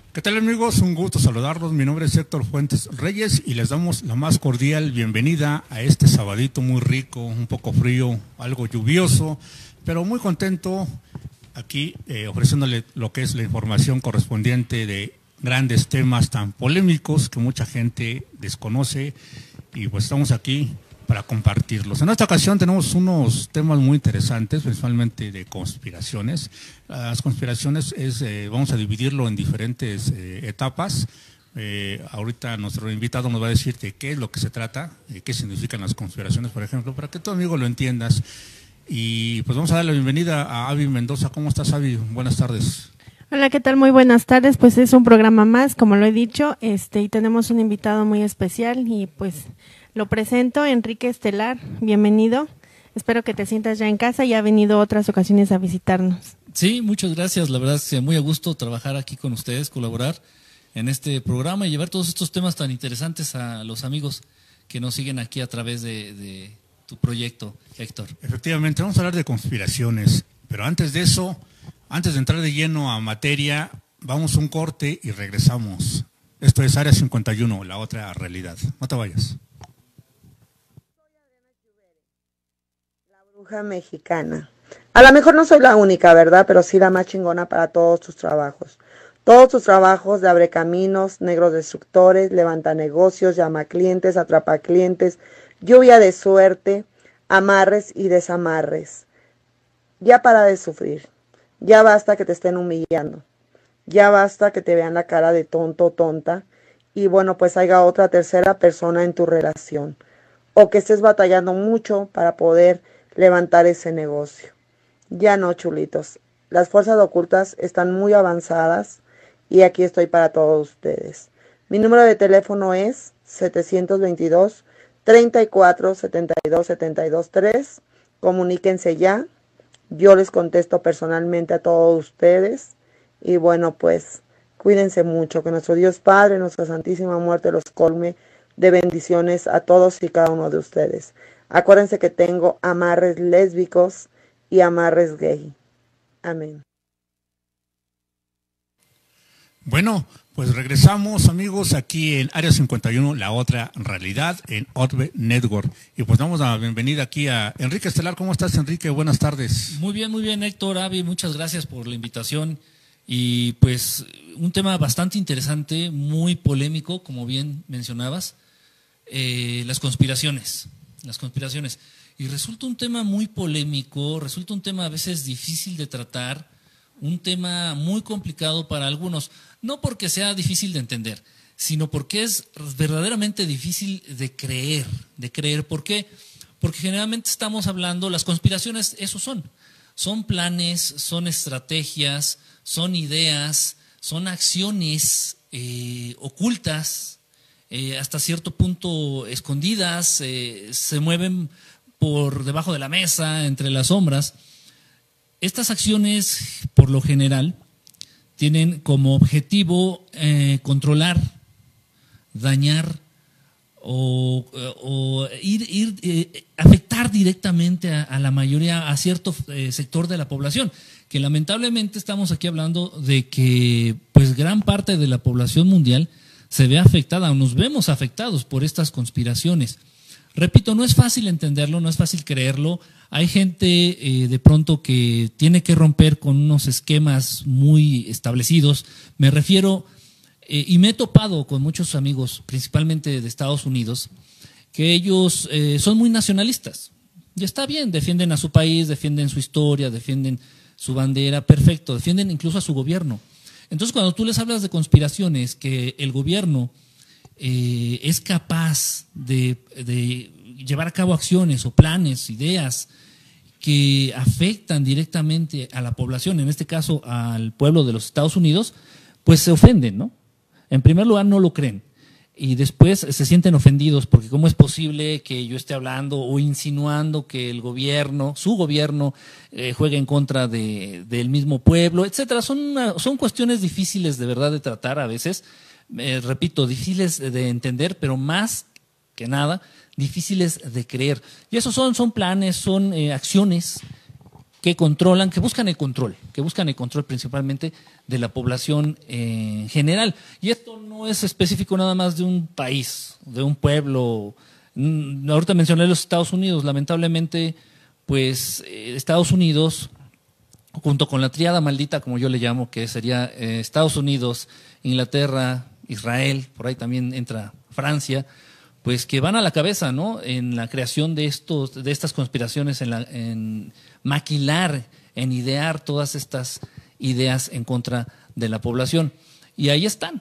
¿Qué tal, amigos? Un gusto saludarlos. Mi nombre es Héctor Fuentes Reyes y les damos la más cordial bienvenida a este sabadito muy rico, un poco frío, algo lluvioso, pero muy contento aquí ofreciéndole lo que es la información correspondiente de grandes temas tan polémicos que mucha gente desconoce y pues estamos aquí para compartirlos. En esta ocasión tenemos unos temas muy interesantes, principalmente de conspiraciones. Las conspiraciones vamos a dividirlo en diferentes etapas. Ahorita nuestro invitado nos va a decir de qué es lo que se trata, qué significan las conspiraciones, por ejemplo, para que tu amigo lo entiendas. Y pues vamos a dar la bienvenida a Avi Mendoza. ¿Cómo estás, Avi? Buenas tardes. Hola, ¿qué tal? Muy buenas tardes. Pues es un programa más, como lo he dicho, y tenemos un invitado muy especial y pues lo presento, Enrique Estelar. Bienvenido. Espero que te sientas ya en casa y ha venido otras ocasiones a visitarnos. Sí, muchas gracias. La verdad es que muy a gusto trabajar aquí con ustedes, colaborar en este programa y llevar todos estos temas tan interesantes a los amigos que nos siguen aquí a través de tu proyecto, Héctor. Efectivamente, vamos a hablar de conspiraciones, pero antes de eso, antes de entrar de lleno a materia, vamos a un corte y regresamos. Esto es Área 51, la otra realidad. No te vayas. La bruja mexicana. A lo mejor no soy la única, ¿verdad? Pero sí la más chingona para todos tus trabajos. Todos tus trabajos de abre caminos, negros destructores, levanta negocios, llama clientes, atrapa clientes, lluvia de suerte, amarres y desamarres. Ya para de sufrir. Ya basta que te estén humillando. Ya basta que te vean la cara de tonto o tonta. Y bueno, pues haya otra tercera persona en tu relación. O que estés batallando mucho para poder levantar ese negocio. Ya no, chulitos. Las fuerzas ocultas están muy avanzadas y aquí estoy para todos ustedes. Mi número de teléfono es 722-34-72-72-3. Comuníquense ya. Yo les contesto personalmente a todos ustedes. Y bueno, pues cuídense mucho. Que nuestro Dios Padre, nuestra Santísima Muerte los colme de bendiciones a todos y cada uno de ustedes. Acuérdense que tengo amarres lésbicos y amarres gay. Amén. Bueno, pues regresamos, amigos, aquí en Área 51, la otra realidad, en Otbe Network. Y pues damos la bienvenida aquí a Enrique Estelar. ¿Cómo estás, Enrique? Buenas tardes. Muy bien, Héctor, Avi, muchas gracias por la invitación. Y pues un tema bastante interesante, muy polémico, como bien mencionabas, las conspiraciones. Y resulta un tema muy polémico, resulta un tema a veces difícil de tratar, un tema muy complicado para algunos, no porque sea difícil de entender, sino porque es verdaderamente difícil de creer. ¿Por qué? Porque generalmente estamos hablando, las conspiraciones, eso son planes, son estrategias, son ideas, son acciones ocultas, hasta cierto punto escondidas, se mueven por debajo de la mesa, entre las sombras. Estas acciones, por lo general, tienen como objetivo controlar, dañar o afectar directamente a la mayoría, a cierto sector de la población, que lamentablemente estamos aquí hablando de que pues gran parte de la población mundial se ve afectada o nos vemos afectados por estas conspiraciones. Repito, no es fácil entenderlo, no es fácil creerlo. Hay gente de pronto que tiene que romper con unos esquemas muy establecidos. Me refiero, y me he topado con muchos amigos, principalmente de Estados Unidos, que ellos son muy nacionalistas. Y está bien, defienden a su país, defienden su historia, defienden su bandera, perfecto, defienden incluso a su gobierno. Entonces, cuando tú les hablas de conspiraciones, que el gobierno es capaz de llevar a cabo acciones o planes, ideas que afectan directamente a la población, en este caso al pueblo de los Estados Unidos, pues se ofenden, ¿no? En primer lugar no lo creen y después se sienten ofendidos porque cómo es posible que yo esté hablando o insinuando que el gobierno, su gobierno, juegue en contra del mismo pueblo, etcétera. Son cuestiones difíciles de verdad de tratar a veces. Repito, difíciles de entender, pero más que nada, difíciles de creer. Y esos son planes, son acciones que controlan, que buscan el control principalmente de la población en general. Y esto no es específico nada más de un país, de un pueblo. Ahorita mencioné los Estados Unidos, lamentablemente, pues Estados Unidos, junto con la tríada maldita, como yo le llamo, que sería Estados Unidos, Inglaterra, Israel, por ahí también entra Francia, pues que van a la cabeza, ¿no? En la creación de estas conspiraciones, en maquilar, en idear todas estas ideas en contra de la población. Y ahí están.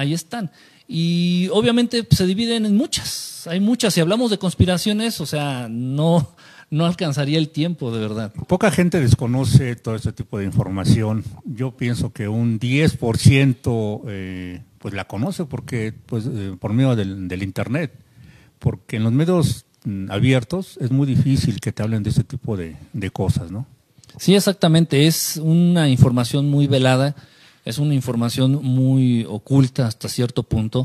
Y obviamente se dividen en muchas, hay muchas. Si hablamos de conspiraciones, o sea, no alcanzaría el tiempo, de verdad. Poca gente desconoce todo este tipo de información. Yo pienso que un 10% pues la conoce porque pues por medio del Internet. Porque en los medios abiertos es muy difícil que te hablen de este tipo de cosas, ¿no? Sí, exactamente. Es una información muy velada, es una información muy oculta hasta cierto punto.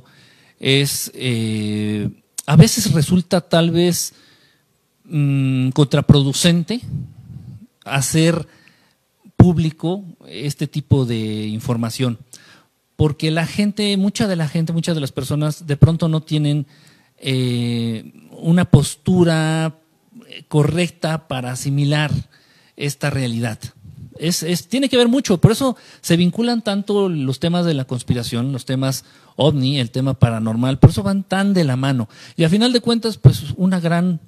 A veces resulta tal vez contraproducente hacer público este tipo de información, porque mucha de las personas de pronto no tienen una postura correcta para asimilar esta realidad. Tiene que ver mucho, por eso se vinculan tanto los temas de la conspiración, los temas ovni, el tema paranormal, por eso van tan de la mano. Y a final de cuentas, pues una gran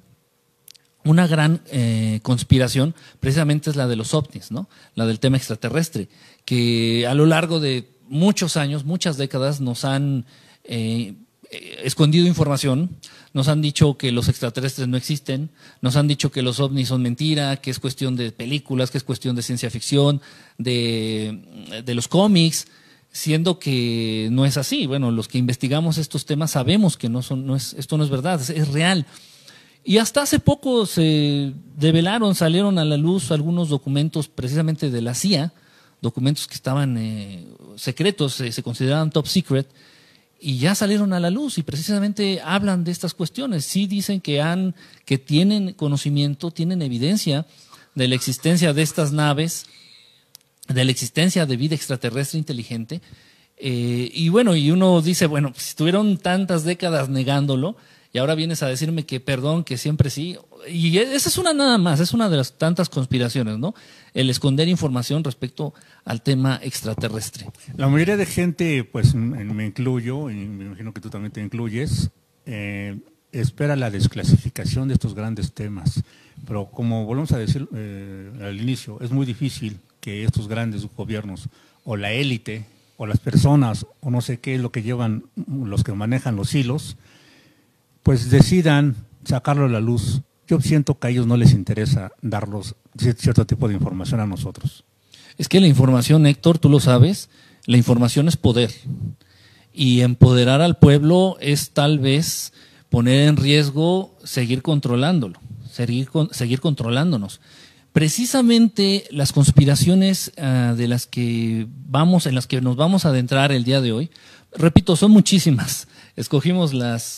conspiración precisamente es la de los ovnis, ¿no? La del tema extraterrestre, que a lo largo de muchos años, muchas décadas, nos han escondido información, nos han dicho que los extraterrestres no existen, nos han dicho que los ovnis son mentira, que es cuestión de películas, que es cuestión de ciencia ficción, de los cómics, siendo que no es así. Bueno, los que investigamos estos temas sabemos que esto no es verdad, es real. Y hasta hace poco salieron a la luz algunos documentos precisamente de la CIA, documentos que estaban secretos, se consideraban top secret, y ya salieron a la luz y precisamente hablan de estas cuestiones. Sí dicen que tienen conocimiento, tienen evidencia de la existencia de estas naves, de la existencia de vida extraterrestre inteligente. Y uno dice, bueno, pues, estuvieron tantas décadas negándolo y ahora vienes a decirme que perdón, que siempre sí. Y esa es una nada más, es una de las tantas conspiraciones, ¿no? El esconder información respecto al tema extraterrestre. La mayoría de gente, pues me incluyo, y me imagino que tú también te incluyes, espera la desclasificación de estos grandes temas. Pero como volvemos a decir al inicio, es muy difícil que estos grandes gobiernos o la élite o las personas o no sé qué es lo que llevan, los que manejan los hilos, pues decidan sacarlo a la luz. Yo siento que a ellos no les interesa darlos cierto tipo de información a nosotros. Es que la información, Héctor, tú lo sabes, la información es poder. Y empoderar al pueblo es tal vez poner en riesgo seguir controlándolo, seguir controlándonos. Precisamente las conspiraciones en las que nos vamos a adentrar el día de hoy, repito, son muchísimas. Escogimos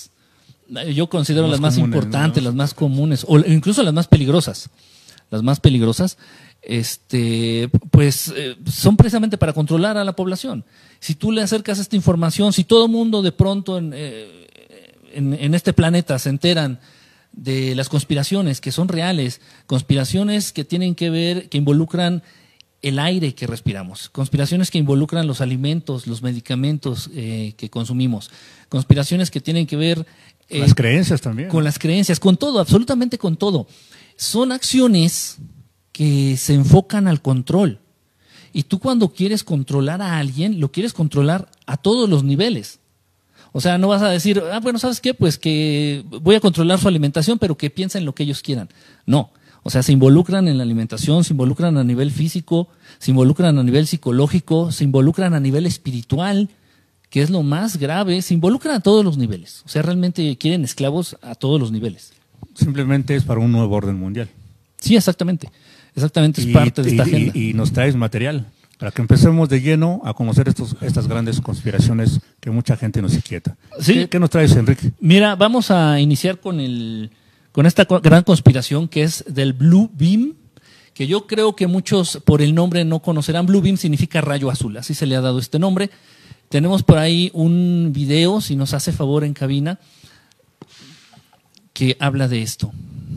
yo considero las más importantes, ¿no? Las más comunes, o incluso las más peligrosas. Las más peligrosas, son precisamente para controlar a la población. Si tú le acercas esta información, si todo el mundo de pronto en este planeta se enteran de las conspiraciones que son reales, conspiraciones que tienen que ver, que involucran el aire que respiramos, conspiraciones que involucran los alimentos, los medicamentos que consumimos, conspiraciones que tienen que ver las creencias también. Con las creencias, con todo, absolutamente con todo. Son acciones que se enfocan al control. Y tú cuando quieres controlar a alguien, lo quieres controlar a todos los niveles. O sea, no vas a decir, bueno, ¿sabes qué? Pues que voy a controlar su alimentación, pero que piensen lo que ellos quieran. No. O sea, se involucran en la alimentación, se involucran a nivel físico, se involucran a nivel psicológico, se involucran a nivel espiritual, que es lo más grave, se involucran a todos los niveles. O sea, realmente quieren esclavos a todos los niveles. Simplemente es para un nuevo orden mundial. Sí, exactamente. Exactamente, es parte de esta agenda. Y nos traes material para que empecemos de lleno a conocer estas grandes conspiraciones que mucha gente nos inquieta. ¿Sí? ¿Qué nos traes, Enrique? Mira, vamos a iniciar con esta gran conspiración que es del Blue Beam, que yo creo que muchos por el nombre no conocerán. Bluebeam significa rayo azul, así se le ha dado este nombre. Tenemos por ahí un video, si nos hace favor en cabina, que habla de esto.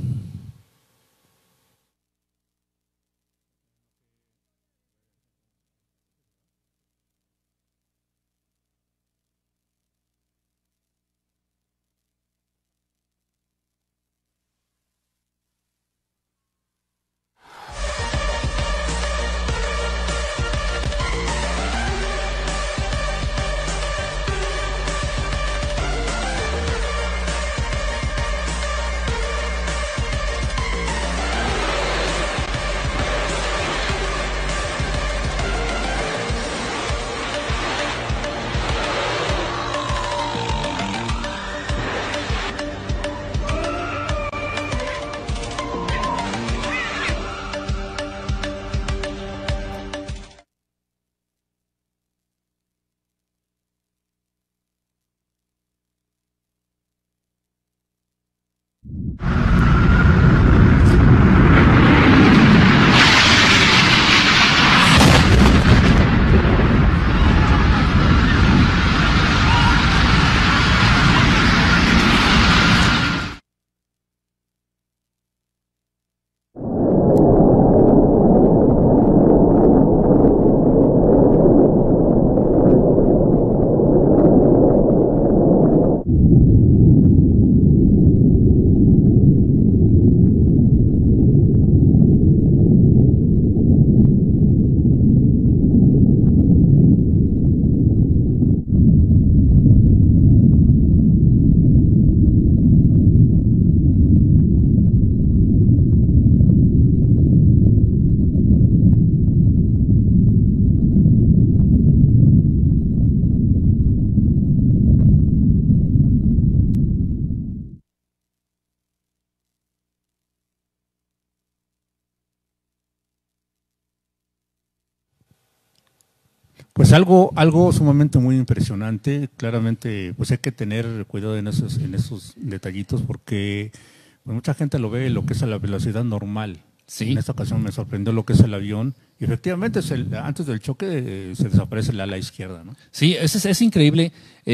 Pues algo sumamente muy impresionante. Claramente, pues hay que tener cuidado en esos detallitos porque pues, mucha gente lo ve lo que es a la velocidad normal. Sí. En esta ocasión me sorprendió lo que es el avión. Y efectivamente, antes del choque se desaparece el ala izquierda, ¿no? Sí, es increíble.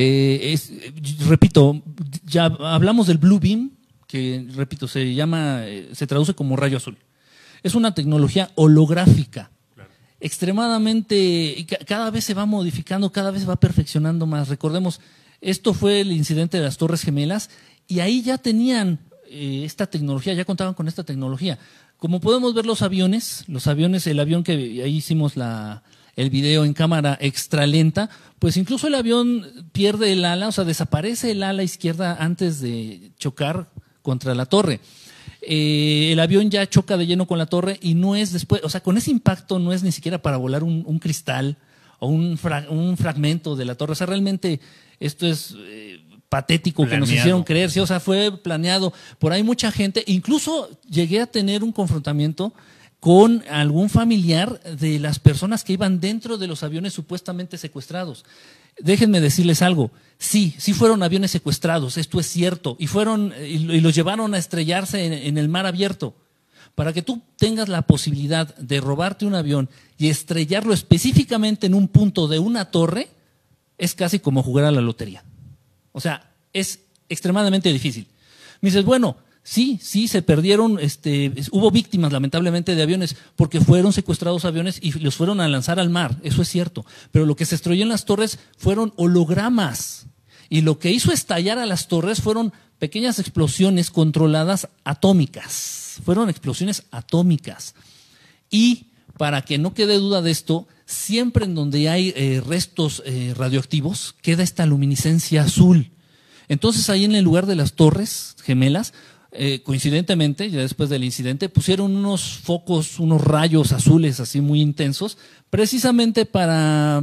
Repito, ya hablamos del Bluebeam, que repito, se traduce como rayo azul. Es una tecnología holográfica. Extremadamente, cada vez se va modificando, cada vez se va perfeccionando más. Recordemos, esto fue el incidente de las Torres Gemelas y ahí ya tenían esta tecnología, ya contaban con esta tecnología. Como podemos ver los aviones, el avión que ahí hicimos el video en cámara extra lenta, pues incluso el avión pierde el ala, o sea, desaparece el ala izquierda antes de chocar contra la torre. El avión ya choca de lleno con la torre y no es después, o sea, con ese impacto no es ni siquiera para volar un cristal o un fragmento de la torre. O sea, realmente esto es patético planeado. Que nos hicieron creer, sí, o sea, fue planeado. Por ahí mucha gente, incluso llegué a tener un confrontamiento con algún familiar de las personas que iban dentro de los aviones supuestamente secuestrados. Déjenme decirles algo, sí fueron aviones secuestrados, esto es cierto, y los llevaron a estrellarse en el mar abierto. Para que tú tengas la posibilidad de robarte un avión y estrellarlo específicamente en un punto de una torre, es casi como jugar a la lotería. O sea, es extremadamente difícil. Me dices, bueno, sí, se perdieron, hubo víctimas lamentablemente de aviones porque fueron secuestrados aviones y los fueron a lanzar al mar, eso es cierto. Pero lo que se estrelló en las torres fueron hologramas y lo que hizo estallar a las torres fueron pequeñas explosiones controladas atómicas, fueron explosiones atómicas. Y para que no quede duda de esto, siempre en donde hay restos radioactivos queda esta luminiscencia azul. Entonces ahí en el lugar de las Torres Gemelas, coincidentemente, ya después del incidente, pusieron unos focos, unos rayos azules así muy intensos, precisamente para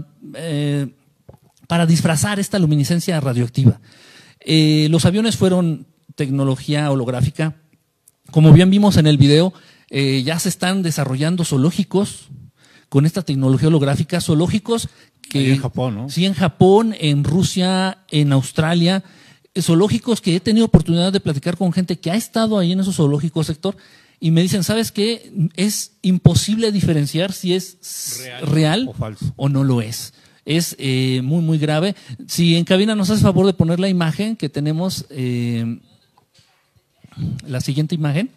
disfrazar esta luminiscencia radioactiva. Los aviones fueron tecnología holográfica. Como bien vimos en el video, ya se están desarrollando zoológicos con esta tecnología holográfica, zoológicos que en Japón, ¿no? Sí, en Japón, en Rusia, en Australia, zoológicos que he tenido oportunidad de platicar con gente que ha estado ahí en esos zoológicos, Héctor, y me dicen, ¿sabes qué? Es imposible diferenciar si es real o no lo es. Es muy, muy grave. Si en cabina nos hace favor de poner la imagen que tenemos, la siguiente imagen.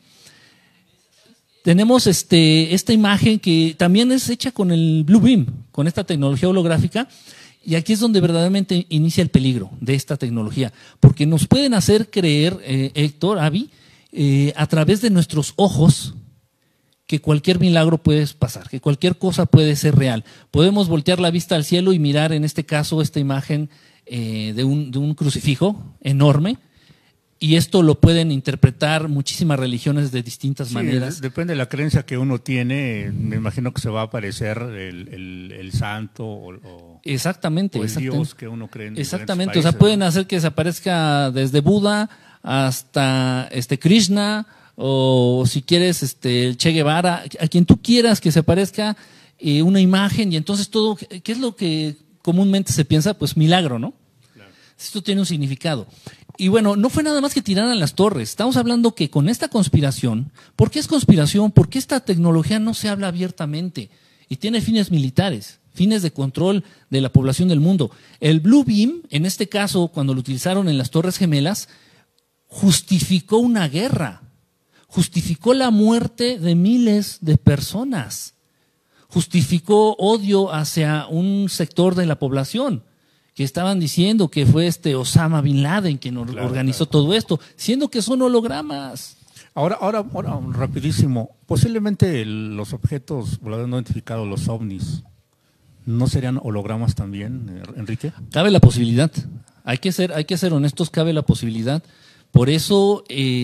Tenemos esta imagen que también es hecha con el Blue Beam, con esta tecnología holográfica, y aquí es donde verdaderamente inicia el peligro de esta tecnología, porque nos pueden hacer creer, Héctor, Avi, a través de nuestros ojos, que cualquier milagro puede pasar, que cualquier cosa puede ser real. Podemos voltear la vista al cielo y mirar, en este caso, esta imagen de un crucifijo enorme, y esto lo pueden interpretar muchísimas religiones de distintas maneras. Depende de la creencia que uno tiene, me imagino que se va a aparecer el santo o exactamente, o el Dios que uno cree en exactamente, países, o sea, pueden hacer que se aparezca desde Buda hasta Krishna, o si quieres el Che Guevara, a quien tú quieras que se aparezca una imagen, y entonces todo, ¿qué es lo que comúnmente se piensa? Pues milagro, ¿no? Claro. Esto tiene un significado. Y bueno, no fue nada más que tiraran las torres. Estamos hablando que con esta conspiración, ¿por qué es conspiración? Porque esta tecnología no se habla abiertamente y tiene fines militares, fines de control de la población del mundo. El Blue Beam, en este caso, cuando lo utilizaron en las Torres Gemelas, justificó una guerra, justificó la muerte de miles de personas, justificó odio hacia un sector de la población, que estaban diciendo que fue Osama Bin Laden quien organizó todo esto, siendo que son hologramas. Ahora, rapidísimo, posiblemente los objetos voladores no identificados, los ovnis, ¿no serían hologramas también, Enrique? Cabe la posibilidad, hay que ser honestos, cabe la posibilidad. Por eso,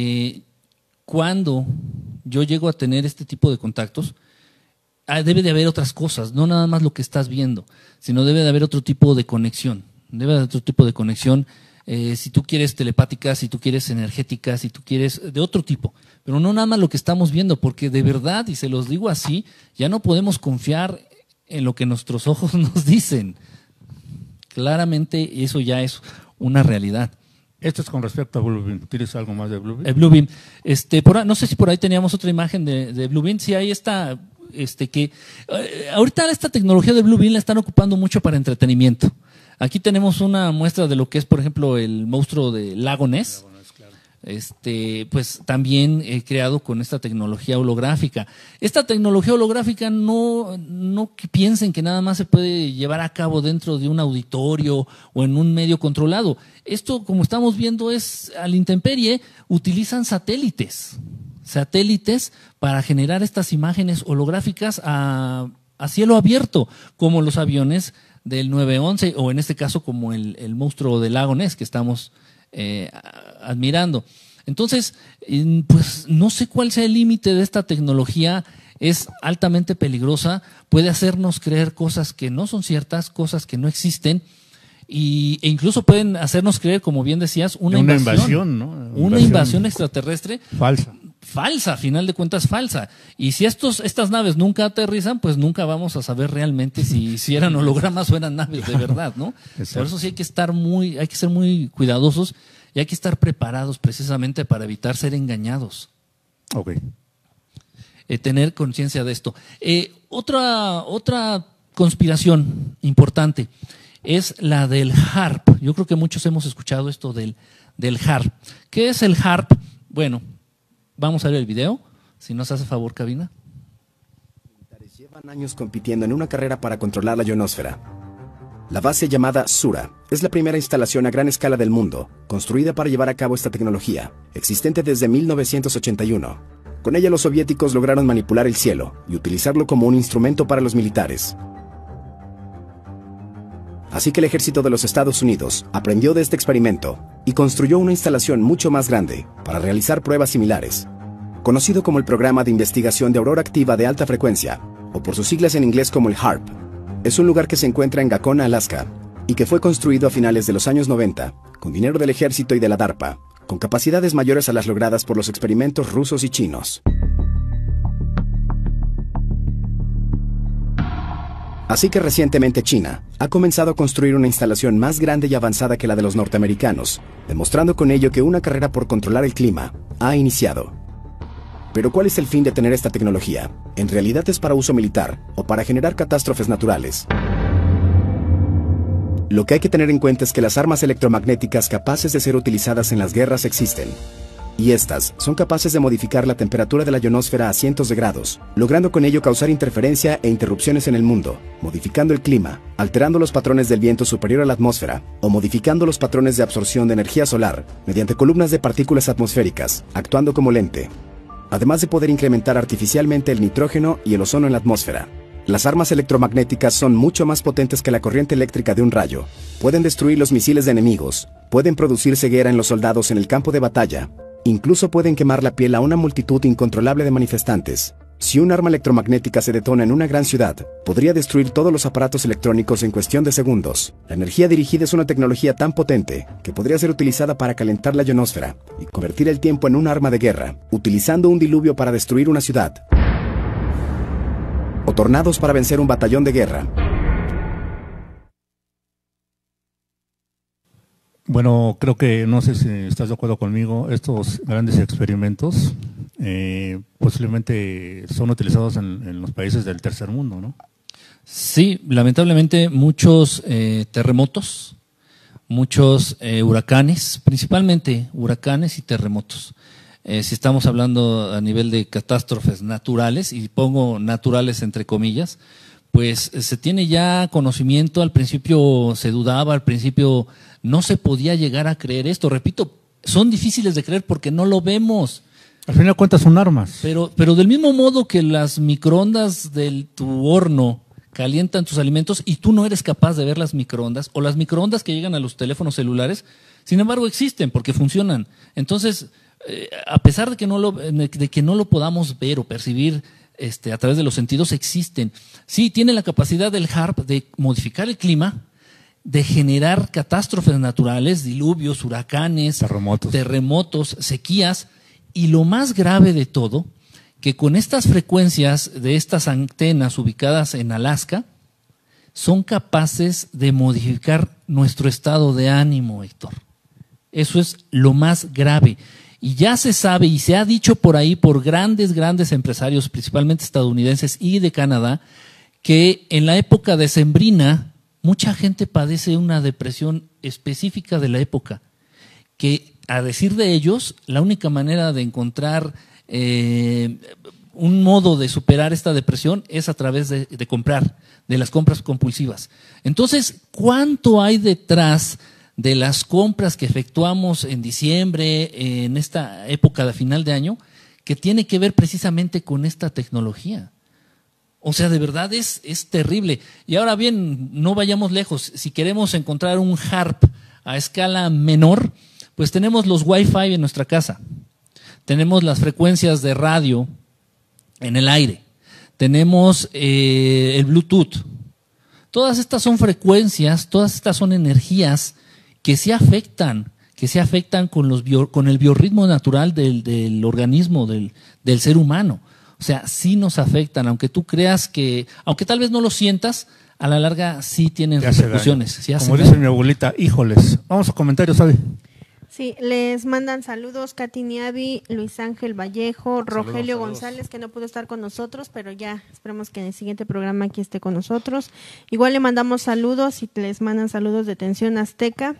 cuando yo llego a tener este tipo de contactos, debe de haber otras cosas, no nada más lo que estás viendo, sino debe de haber otro tipo de conexión. Debe de haber otro tipo de conexión, si tú quieres telepática, si tú quieres energética, si tú quieres de otro tipo. Pero no nada más lo que estamos viendo, porque de verdad, y se los digo así, ya no podemos confiar en lo que nuestros ojos nos dicen. Claramente eso ya es una realidad. Esto es con respecto a Blue Beam. ¿Tienes algo más de Blue Beam? El Blue Beam. No sé si por ahí teníamos otra imagen de Blue Beam. Sí, ahí está. Ahorita esta tecnología de Blue Beam la están ocupando mucho para entretenimiento. Aquí tenemos una muestra de lo que es, por ejemplo, el monstruo de Lago Ness. Claro. Pues también creado con esta tecnología holográfica. Esta tecnología holográfica no que piensen que nada más se puede llevar a cabo dentro de un auditorio o en un medio controlado. Esto, como estamos viendo, es a la intemperie, utilizan satélites para generar estas imágenes holográficas a cielo abierto, como los aviones del 911, o en este caso como el monstruo del Lago Ness que estamos admirando. Entonces, pues no sé cuál sea el límite de esta tecnología, es altamente peligrosa, puede hacernos creer cosas que no son ciertas, cosas que no existen, e incluso pueden hacernos creer, como bien decías, una invasión, ¿no? Una invasión extraterrestre. Falsa, a final de cuentas falsa. Y si estas naves nunca aterrizan, pues nunca vamos a saber realmente si eran hologramas o eran naves de verdad, ¿no? Exacto. Por eso sí hay que ser muy cuidadosos y hay que estar preparados precisamente para evitar ser engañados. Okay. Tener conciencia de esto. Otra conspiración importante es la del HAARP. Yo creo que muchos hemos escuchado esto del HAARP. ¿Qué es el HAARP? Bueno, vamos a ver el video, si nos hace favor, cabina. Militares llevan años compitiendo en una carrera para controlar la ionosfera. La base llamada Sura es la primera instalación a gran escala del mundo, construida para llevar a cabo esta tecnología, existente desde 1981. Con ella los soviéticos lograron manipular el cielo y utilizarlo como un instrumento para los militares. Así que el ejército de los Estados Unidos aprendió de este experimento y construyó una instalación mucho más grande para realizar pruebas similares, conocido como el Programa de Investigación de Aurora Activa de Alta Frecuencia, o por sus siglas en inglés como el HAARP. Es un lugar que se encuentra en Gacona, Alaska, y que fue construido a finales de los años 90, con dinero del ejército y de la DARPA, con capacidades mayores a las logradas por los experimentos rusos y chinos. Así que recientemente China ha comenzado a construir una instalación más grande y avanzada que la de los norteamericanos, demostrando con ello que una carrera por controlar el clima ha iniciado. Pero ¿cuál es el fin de tener esta tecnología? ¿En realidad es para uso militar o para generar catástrofes naturales? Lo que hay que tener en cuenta es que las armas electromagnéticas capaces de ser utilizadas en las guerras existen. Y estas son capaces de modificar la temperatura de la ionosfera a cientos de grados, logrando con ello causar interferencia e interrupciones en el mundo, modificando el clima, alterando los patrones del viento superior a la atmósfera, o modificando los patrones de absorción de energía solar mediante columnas de partículas atmosféricas, actuando como lente. Además de poder incrementar artificialmente el nitrógeno y el ozono en la atmósfera. Las armas electromagnéticas son mucho más potentes que la corriente eléctrica de un rayo. Pueden destruir los misiles de enemigos, pueden producir ceguera en los soldados en el campo de batalla, incluso pueden quemar la piel a una multitud incontrolable de manifestantes. Si un arma electromagnética se detona en una gran ciudad, podría destruir todos los aparatos electrónicos en cuestión de segundos. La energía dirigida es una tecnología tan potente que podría ser utilizada para calentar la ionosfera y convertir el tiempo en un arma de guerra, utilizando un diluvio para destruir una ciudad, o tornados para vencer un batallón de guerra. Bueno, creo que, no sé si estás de acuerdo conmigo, estos grandes experimentos posiblemente son utilizados en los países del tercer mundo, ¿no? Sí, lamentablemente muchos terremotos, muchos huracanes, principalmente huracanes y terremotos. Si estamos hablando a nivel de catástrofes naturales, y pongo naturales entre comillas, pues se tiene ya conocimiento. Al principio se dudaba, al principio no se podía llegar a creer esto. Repito, son difíciles de creer porque no lo vemos. Al final de cuentas son armas. Pero del mismo modo que las microondas de tu horno calientan tus alimentos y tú no eres capaz de ver las microondas, o las microondas que llegan a los teléfonos celulares, sin embargo existen porque funcionan. Entonces, a pesar de que no lo podamos ver o percibir a través de los sentidos, existen. Sí, tiene la capacidad del HAARP de modificar el clima, de generar catástrofes naturales, diluvios, huracanes, terremotos, sequías, y lo más grave de todo, que con estas frecuencias de estas antenas ubicadas en Alaska, son capaces de modificar nuestro estado de ánimo, Héctor. Eso es lo más grave. Y ya se sabe y se ha dicho por ahí por grandes empresarios, principalmente estadounidenses y de Canadá, que en la época decembrina mucha gente padece una depresión específica de la época, que a decir de ellos, la única manera de encontrar un modo de superar esta depresión es a través de comprar, de las compras compulsivas. Entonces, ¿cuánto hay detrás de las compras que efectuamos en diciembre, en esta época de final de año, que tiene que ver precisamente con esta tecnología? O sea, de verdad es terrible. Y ahora bien, no vayamos lejos. Si queremos encontrar un HAARP a escala menor, pues tenemos los Wi-Fi en nuestra casa. Tenemos las frecuencias de radio en el aire. Tenemos el Bluetooth. Todas estas son frecuencias, todas estas son energías que se afectan con el biorritmo natural del organismo, del ser humano. O sea, sí nos afectan, aunque tú creas que, aunque tal vez no lo sientas, a la larga sí tienen repercusiones. Sí, como dice mi abuelita, híjoles. Vamos a comentarios, Avi. Sí, les mandan saludos Katy Niavi, Luis Ángel Vallejo, Rogelio González, que no pudo estar con nosotros, pero ya esperemos que en el siguiente programa aquí esté con nosotros. Igual le mandamos saludos y les mandan saludos de Tensión Azteca.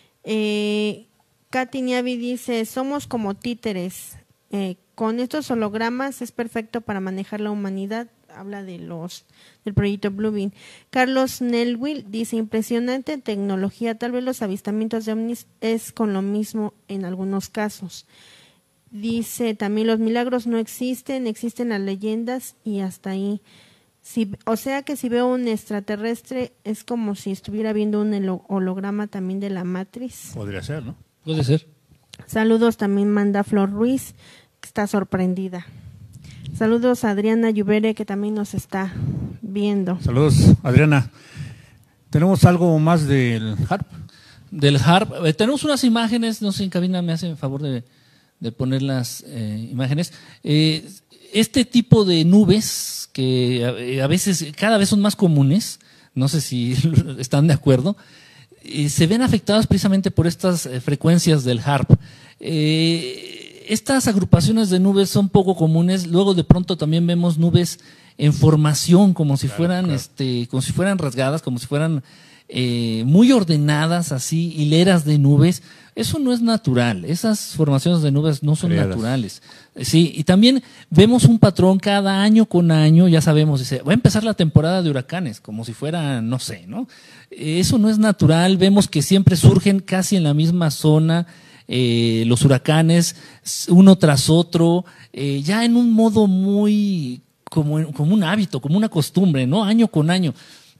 Katy Niavi dice, somos como títeres. Con estos hologramas es perfecto para manejar la humanidad. Habla del proyecto Bluebeam. Carlos Nelwill dice, impresionante tecnología, tal vez los avistamientos de ovnis es con lo mismo en algunos casos. Dice también, los milagros no existen, existen las leyendas y hasta ahí. O sea que si veo un extraterrestre es como si estuviera viendo un holograma también de la Matrix. Podría ser, ¿no? Puede ser. Saludos también manda Flor Ruiz, que está sorprendida. Saludos a Adriana Lluvere, que también nos está viendo. Saludos, Adriana. ¿Tenemos algo más del HAARP? Del HAARP. Tenemos unas imágenes, no sé, en cabina me hacen favor de poner las imágenes. Este tipo de nubes, que a veces, cada vez son más comunes, no sé si están de acuerdo, se ven afectadas precisamente por estas frecuencias del HAARP. Estas agrupaciones de nubes son poco comunes. Luego de pronto también vemos nubes en formación, como si fueran, como si fueran rasgadas, como si fueran muy ordenadas, así, hileras de nubes. Eso no es natural. Esas formaciones de nubes no son naturales. Sí, y también vemos un patrón cada año con año, ya sabemos, dice, va a empezar la temporada de huracanes, como si fuera, no sé, ¿no? Eso no es natural. Vemos que siempre surgen casi en la misma zona los huracanes, uno tras otro, ya en un modo muy como un hábito, como una costumbre, ¿no? Año con año.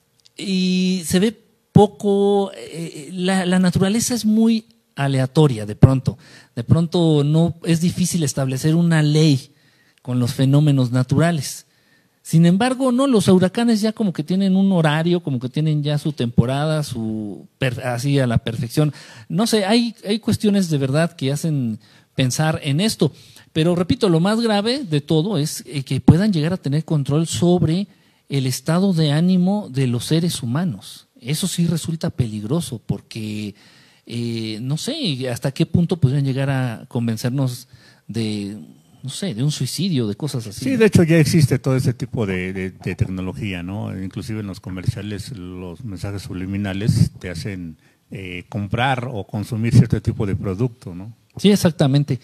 Y se ve poco, la naturaleza es muy aleatoria de pronto. De pronto no es difícil establecer una ley con los fenómenos naturales. Sin embargo, no, los huracanes ya como que tienen un horario, como que tienen ya su temporada, así a la perfección. No sé, hay cuestiones de verdad que hacen pensar en esto. Pero repito, lo más grave de todo es que puedan llegar a tener control sobre el estado de ánimo de los seres humanos. Eso sí resulta peligroso porque no sé hasta qué punto podrían llegar a convencernos de, no sé, de un suicidio, de cosas así. Sí, de hecho ya existe todo ese tipo de tecnología, ¿no? Inclusive en los comerciales, los mensajes subliminales te hacen comprar o consumir cierto tipo de producto, ¿no? Sí, exactamente.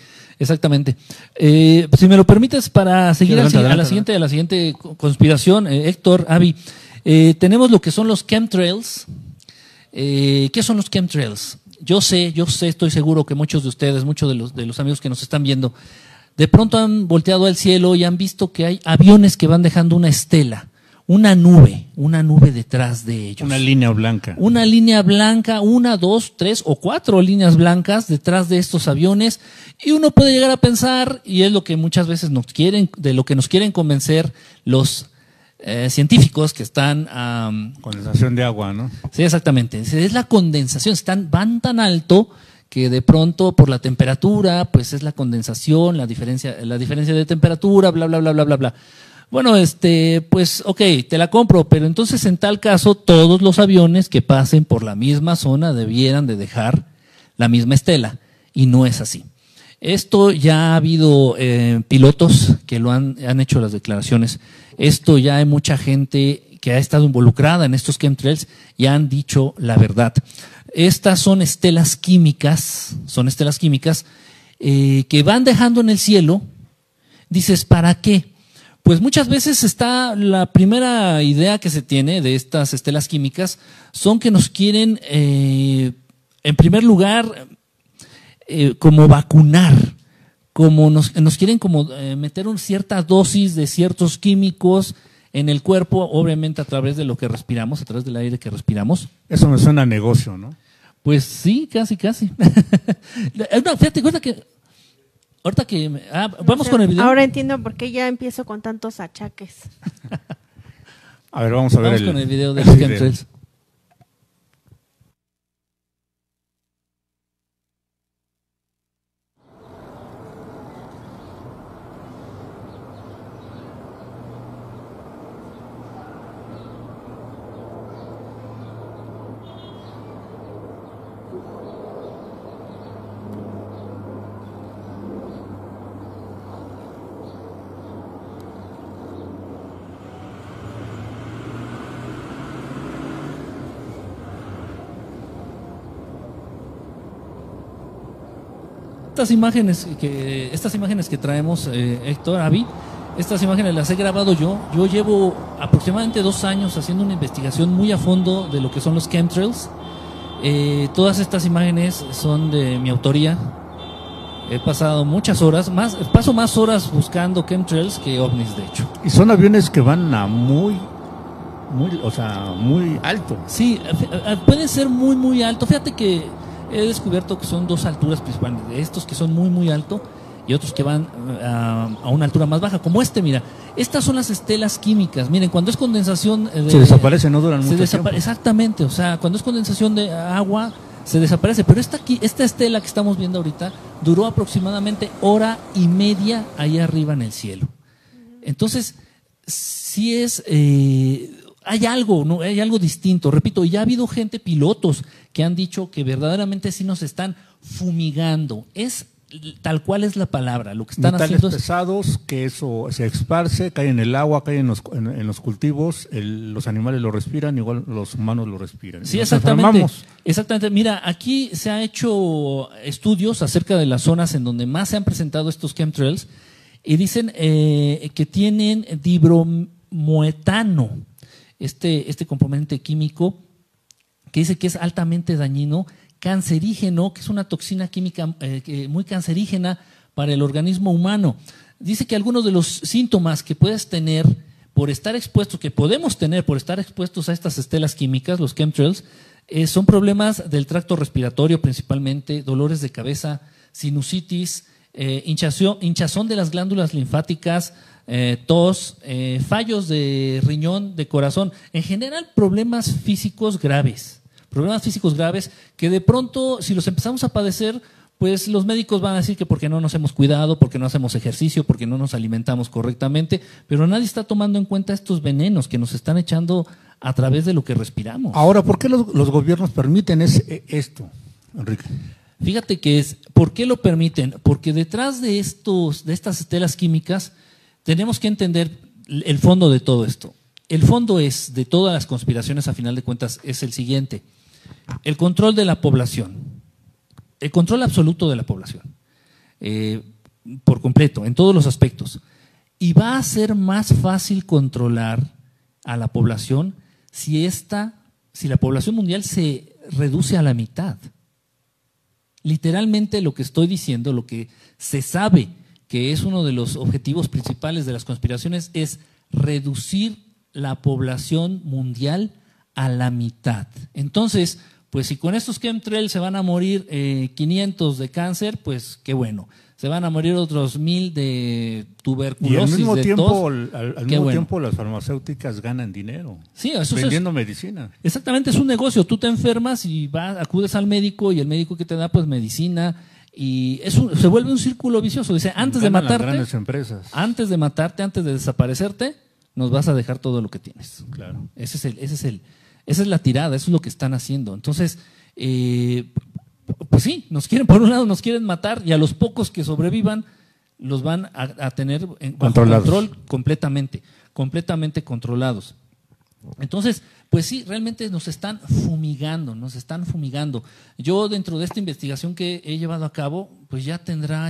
Si me lo permites, para seguir a la siguiente conspiración, Héctor, Avi, tenemos lo que son los chemtrails. ¿Qué son los chemtrails? Yo sé, estoy seguro que muchos de ustedes, muchos de los amigos que nos están viendo, de pronto han volteado al cielo y han visto que hay aviones que van dejando una estela, una nube detrás de ellos. Una línea blanca. Una línea blanca, 1, 2, 3 o 4 líneas blancas detrás de estos aviones. Y uno puede llegar a pensar, y es lo que muchas veces nos quieren convencer los científicos que están condensación de agua, ¿no? Sí, exactamente. Es la condensación. Van tan alto que de pronto por la temperatura, pues es la condensación, la diferencia de temperatura, bla, bla, bla, bla, bla, bla. Bueno, pues, ok, te la compro, pero entonces en tal caso todos los aviones que pasen por la misma zona debieran de dejar la misma estela, y no es así. Esto ya ha habido pilotos que lo han hecho las declaraciones. Esto ya hay mucha gente que ha estado involucrada en estos chemtrails y han dicho la verdad. Estas son estelas químicas, que van dejando en el cielo. Dices, ¿para qué? Pues muchas veces está la primera idea que se tiene de estas estelas químicas son que nos quieren, en primer lugar, como vacunar, como nos quieren como meter una cierta dosis de ciertos químicos en el cuerpo, obviamente a través de lo que respiramos, a través del aire que respiramos. Eso me suena a negocio, ¿no? Pues sí, casi. Fíjate, ahorita que vamos con el video. Ahora entiendo por qué ya empiezo con tantos achaques. A ver, vamos con el video de los chemtrails. Estas imágenes que traemos, Héctor, Avi, estas imágenes las he grabado yo. Yo llevo aproximadamente 2 años haciendo una investigación muy a fondo de lo que son los chemtrails. Todas estas imágenes son de mi autoría. He pasado muchas horas, paso más horas buscando chemtrails que ovnis, de hecho. Y son aviones que van a muy alto. Sí, pueden ser muy, muy alto. Fíjate que he descubierto que son 2 alturas principales, de estos que son muy, muy alto y otros que van a una altura más baja, como mira. Estas son las estelas químicas. Miren, cuando es condensación se desaparece, no duran mucho tiempo. Exactamente, o sea, cuando es condensación de agua se desaparece, pero esta estela que estamos viendo ahorita duró aproximadamente 1.5 horas ahí arriba en el cielo. Entonces, sí es... hay algo, ¿no? Hay algo distinto. Repito, ya ha habido pilotos que han dicho que verdaderamente sí nos están fumigando. Es tal cual es la palabra. Lo que están metales haciendo es pesados, que eso se esparce, cae en el agua, cae en los cultivos, los animales lo respiran, igual los humanos lo respiran. Sí, Nos exactamente. enfermamos. Exactamente. Mira, aquí se ha hecho estudios acerca de las zonas en donde más se han presentado estos chemtrails y dicen que tienen dibromoetano, este componente químico que dice que es altamente dañino, cancerígeno, que es una toxina química muy cancerígena para el organismo humano. Dice que algunos de los síntomas que puedes tener por estar expuestos, que podemos tener por estar expuestos a estas estelas químicas, los chemtrails, son problemas del tracto respiratorio principalmente, dolores de cabeza, sinusitis, hinchazón de las glándulas linfáticas, tos, fallos de riñón, de corazón, en general problemas físicos graves que de pronto, si los empezamos a padecer, pues los médicos van a decir que porque no nos hemos cuidado, porque no hacemos ejercicio, porque no nos alimentamos correctamente, pero nadie está tomando en cuenta estos venenos que nos están echando a través de lo que respiramos. Ahora, ¿por qué los gobiernos permiten esto, Enrique? Fíjate que ¿por qué lo permiten? Porque detrás de estas estelas químicas tenemos que entender el fondo de todo esto. El fondo de todas las conspiraciones, a final de cuentas, es el siguiente: el control de la población, el control absoluto de la población, por completo, en todos los aspectos. Y va a ser más fácil controlar a la población si la población mundial se reduce a la mitad. Literalmente lo que estoy diciendo, lo que se sabe que es uno de los objetivos principales de las conspiraciones, es reducir la población mundial a la mitad. Entonces, pues si con estos chemtrails se van a morir 500 de cáncer, pues qué bueno. Se van a morir otros 1000 de tuberculosis. Y al mismo de tiempo, tos, al mismo tiempo las farmacéuticas ganan dinero. Sí, eso vendiendo medicina. Exactamente, es un negocio. Tú te enfermas y acudes al médico y el médico que te da pues medicina y se vuelve un círculo vicioso. Dice, antes de matarte, grandes empresas. antes de desaparecerte, nos vas a dejar todo lo que tienes. Claro. Esa es la tirada, eso es lo que están haciendo. Entonces, pues sí, por un lado nos quieren matar y a los pocos que sobrevivan los van a tener bajo control completamente controlados. Entonces, pues sí, realmente nos están fumigando. Yo dentro de esta investigación que he llevado a cabo, pues ya tendrá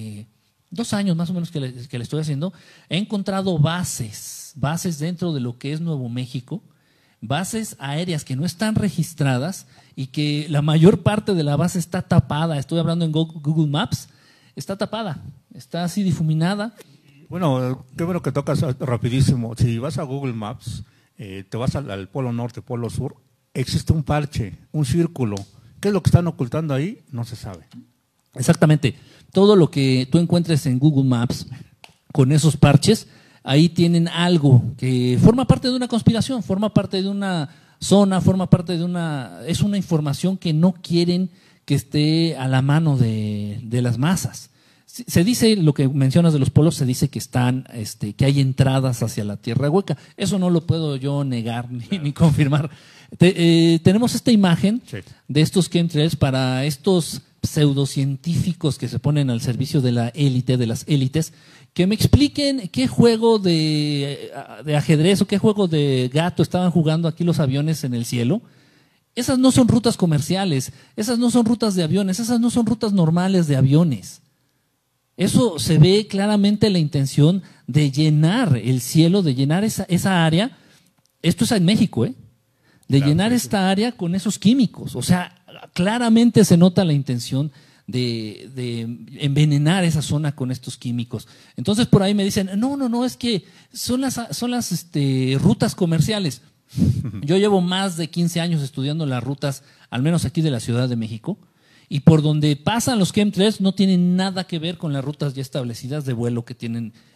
2 años más o menos que le estoy haciendo, he encontrado bases dentro de lo que es Nuevo México, bases aéreas que no están registradas y que la mayor parte de la base está tapada. Estoy hablando en Google Maps, está tapada, está así difuminada. Bueno, qué bueno que tocas rapidísimo. Si vas a Google Maps, te vas al polo norte, polo sur, existe un parche, un círculo. ¿Qué es lo que están ocultando ahí? No se sabe. Exactamente. Todo lo que tú encuentres en Google Maps con esos parches, ahí tienen algo que forma parte de una conspiración, forma parte de una zona, es una información que no quieren que esté a la mano de las masas. Se dice, lo que mencionas de los polos, se dice que que hay entradas hacia la tierra hueca. Eso no lo puedo yo negar ni confirmar. Tenemos esta imagen de estos chemtrails para estos pseudocientíficos que se ponen al servicio de la élite, de las élites, que me expliquen qué juego de ajedrez o qué juego de gato estaban jugando aquí los aviones en el cielo. Esas no son rutas comerciales, esas no son rutas de aviones, esas no son rutas normales de aviones. Eso se ve claramente la intención de llenar el cielo, de llenar esa área. Esto es en México, de llenar esta área con esos químicos. O sea, claramente se nota la intención de envenenar esa zona con estos químicos. Entonces por ahí me dicen, no, es que son las rutas comerciales. Yo llevo más de 15 años estudiando las rutas, al menos aquí de la Ciudad de México, y por donde pasan los chemtrails no tienen nada que ver con las rutas ya establecidas de vuelo que tienen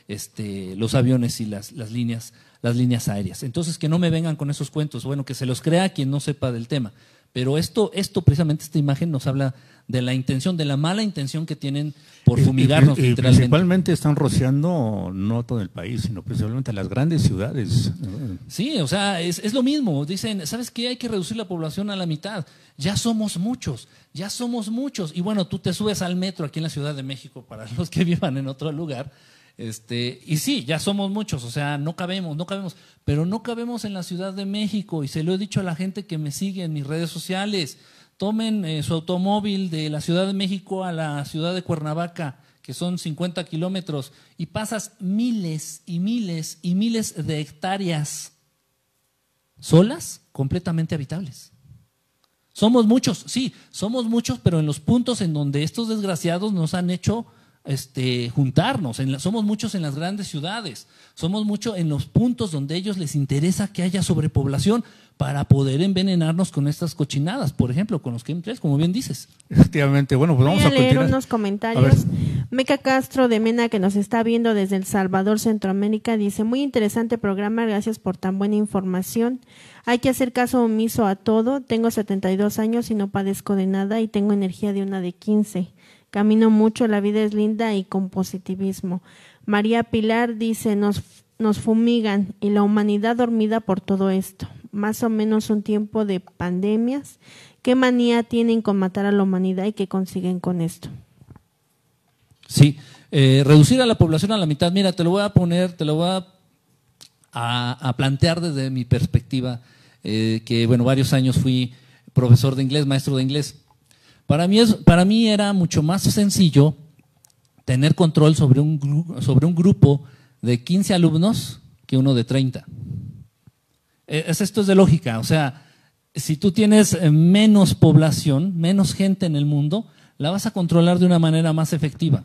los aviones y las líneas aéreas. Entonces, que no me vengan con esos cuentos, bueno, que se los crea quien no sepa del tema. Pero esto precisamente, esta imagen nos habla de la intención, de la mala intención que tienen por fumigarnos literalmente. Principalmente están rociando no todo el país, sino principalmente las grandes ciudades. Sí, o sea, es lo mismo. Dicen, ¿sabes qué? Hay que reducir la población a la mitad. Ya somos muchos. Y bueno, tú te subes al metro aquí en la Ciudad de México, para los que vivan en otro lugar, y sí, ya somos muchos, o sea, no cabemos, pero no cabemos en la Ciudad de México, y se lo he dicho a la gente que me sigue en mis redes sociales. Tomen su automóvil de la Ciudad de México a la ciudad de Cuernavaca, que son 50 kilómetros, y pasas miles y miles y miles de hectáreas solas, completamente habitables. Somos muchos, sí, somos muchos, pero en los puntos en donde estos desgraciados nos han hecho juntarnos. Somos muchos en las grandes ciudades, somos muchos en los puntos donde a ellos les interesa que haya sobrepoblación para poder envenenarnos con estas cochinadas, por ejemplo, con los chemtrails, como bien dices. Efectivamente, bueno, pues vamos a leer continuar. unos comentarios. Meca Castro de Mena, que nos está viendo desde El Salvador, Centroamérica, dice: muy interesante programa, gracias por tan buena información. Hay que hacer caso omiso a todo. Tengo 72 años y no padezco de nada y tengo energía de una de 15. Camino mucho, la vida es linda y con positivismo. María Pilar dice: nos fumigan y la humanidad dormida por todo esto. Más o menos un tiempo de pandemias. ¿Qué manía tienen con matar a la humanidad y qué consiguen con esto? Sí, reducir a la población a la mitad. Mira, te lo voy a plantear desde mi perspectiva, que bueno, varios años fui profesor de inglés, maestro de inglés. Para mí era mucho más sencillo tener control sobre un grupo de 15 alumnos que uno de 30. Esto es de lógica, o sea, si tú tienes menos población, menos gente en el mundo, la vas a controlar de una manera más efectiva,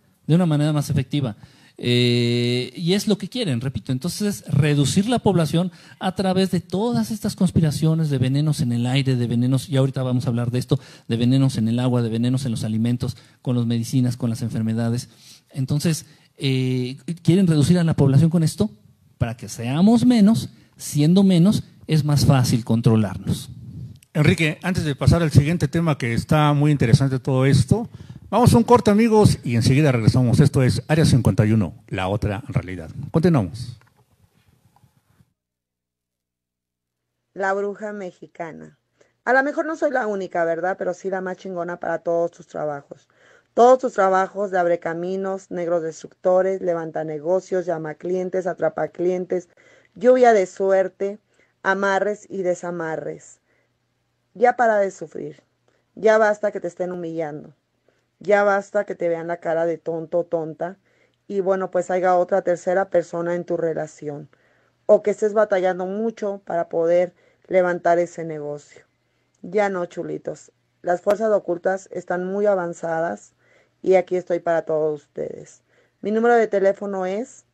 y es lo que quieren, repito. Entonces, reducir la población a través de todas estas conspiraciones de venenos en el aire, de venenos, y ahorita vamos a hablar de esto, de venenos en el agua, de venenos en los alimentos, con las medicinas, con las enfermedades. Entonces, quieren reducir a la población con esto para que seamos menos. Siendo menos, es más fácil controlarnos. Enrique, antes de pasar al siguiente tema, que está muy interesante todo esto, vamos a un corte, amigos, y enseguida regresamos. Esto es Área 51, la otra realidad. Continuamos. La bruja mexicana. A lo mejor no soy la única, ¿verdad? Pero sí la más chingona para todos tus trabajos. Todos tus trabajos de abrecaminos, negros destructores, levanta negocios, llama clientes, atrapa clientes, lluvia de suerte, amarres y desamarres. Ya para de sufrir. Ya basta que te estén humillando. Ya basta que te vean la cara de tonto o tonta y bueno, pues haya otra tercera persona en tu relación. O que estés batallando mucho para poder levantar ese negocio. Ya no, chulitos. Las fuerzas ocultas están muy avanzadas y aquí estoy para todos ustedes. Mi número de teléfono es